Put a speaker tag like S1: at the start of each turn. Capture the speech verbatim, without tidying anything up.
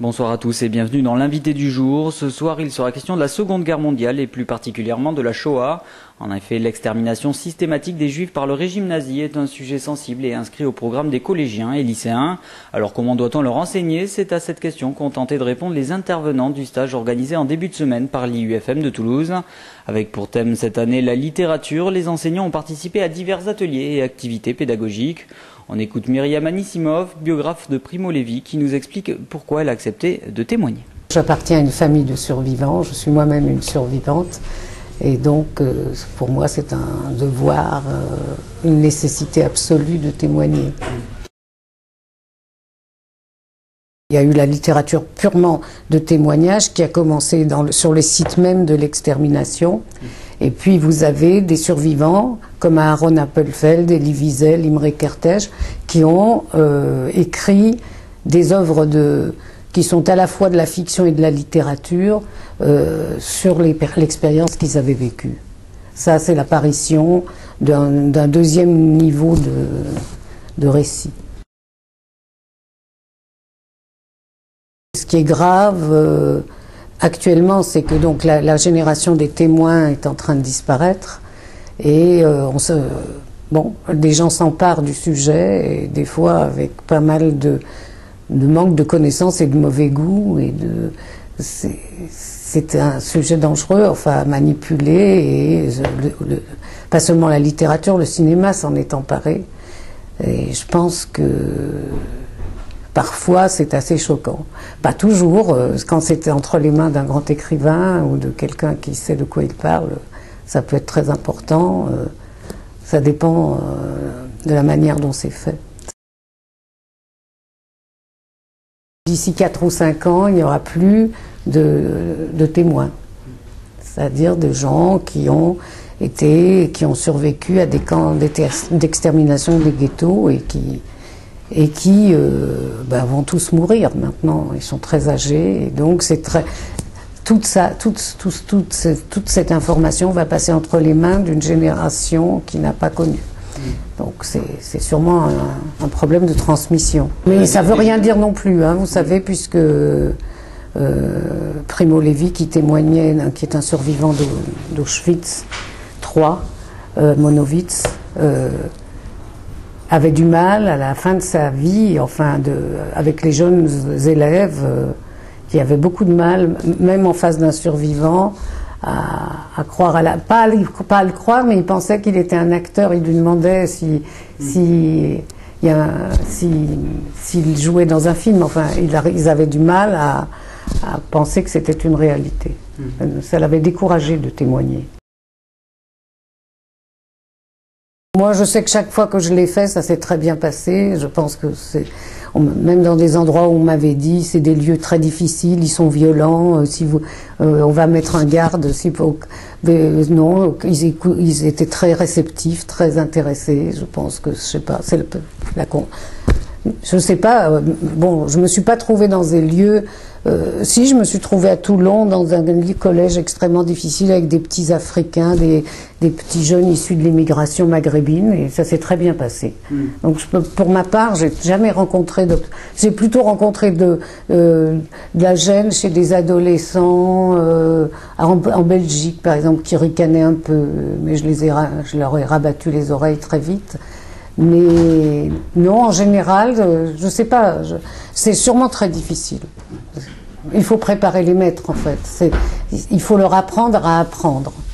S1: Bonsoir à tous et bienvenue dans l'invité du jour. Ce soir, il sera question de la Seconde Guerre mondiale et plus particulièrement de la Shoah. En effet, l'extermination systématique des Juifs par le régime nazi est un sujet sensible et inscrit au programme des collégiens et lycéens. Alors comment doit-on leur enseigner? C'est à cette question qu'ont tenté de répondre les intervenants du stage organisé en début de semaine par l'I U F M de Toulouse. Avec pour thème cette année la littérature, les enseignants ont participé à divers ateliers et activités pédagogiques. On écoute Myriam Anissimov, biographe de Primo Levi, qui nous explique pourquoi elle a accepté de témoigner.
S2: J'appartiens à une famille de survivants, je suis moi-même une survivante, et donc euh, pour moi c'est un devoir, euh, une nécessité absolue de témoigner. Il y a eu la littérature purement de témoignage qui a commencé dans le, sur les sites même de l'extermination. Et puis vous avez des survivants comme Aaron Appelfeld, Elie Wiesel, Imre Kertész qui ont euh, écrit des œuvres de, qui sont à la fois de la fiction et de la littérature euh, sur l'expérience qu'ils avaient vécue. Ça, c'est l'apparition d'un d'un deuxième niveau de, de récit. Ce qui est grave euh, actuellement, c'est que donc la, la génération des témoins est en train de disparaître et euh, on se, bon, des gens s'emparent du sujet et des fois avec pas mal de, de manque de connaissances et de mauvais goût et de c'est un sujet dangereux, enfin à manipuler et le, le, pas seulement la littérature, le cinéma s'en est emparé et je pense que parfois, c'est assez choquant. Pas toujours. Quand c'est entre les mains d'un grand écrivain ou de quelqu'un qui sait de quoi il parle, ça peut être très important. Ça dépend de la manière dont c'est fait. D'ici quatre ou cinq ans, il n'y aura plus de, de témoins. C'est-à-dire de gens qui ont été, qui ont survécu à des camps d'extermination des ghettos et qui et qui euh, ben, vont tous mourir maintenant. Ils sont très âgés, et donc c'est très toute ça, toute, toute, toute, cette, toute cette information va passer entre les mains d'une génération qui n'a pas connu. Donc c'est sûrement un, un problème de transmission. Mais ça ne veut rien dire non plus, hein, vous savez, puisque euh, Primo Levi, qui témoignait, qui est un survivant d'Auschwitz trois, euh, Monowitz, euh, avait du mal à la fin de sa vie, enfin de, avec les jeunes élèves, euh, qui avaient beaucoup de mal, même en face d'un survivant, à, à croire à la... Pas à, pas à le croire, mais il pensait qu'il était un acteur. Il lui demandait si, si, il y a, si, s'il jouait dans un film. Enfin, il a, ils avaient du mal à, à penser que c'était une réalité. Mmh. Ça l'avait découragé de témoigner. Moi, je sais que chaque fois que je l'ai fait, ça s'est très bien passé. Je pense que c'est, même dans des endroits où on m'avait dit, c'est des lieux très difficiles, ils sont violents. Euh, si vous, euh, on va mettre un garde. Si faut, mais non, ils, ils étaient très réceptifs, très intéressés. Je pense que je sais pas, c'est le, la con. Je sais pas. Euh, bon, je me suis pas trouvée dans des lieux. Euh, si, je me suis trouvée à Toulon dans un collège extrêmement difficile avec des petits Africains, des, des petits jeunes issus de l'immigration maghrébine, et ça s'est très bien passé. Mm. Donc, je peux, pour ma part, j'ai jamais rencontré de, j'ai plutôt rencontré de, euh, de la gêne chez des adolescents euh, en, en Belgique, par exemple, qui ricanaient un peu, mais je les ai, je leur ai rabattu les oreilles très vite. Mais non, en général, je sais pas, c'est sûrement très difficile. Il faut préparer les maîtres, en fait. Il faut leur apprendre à apprendre.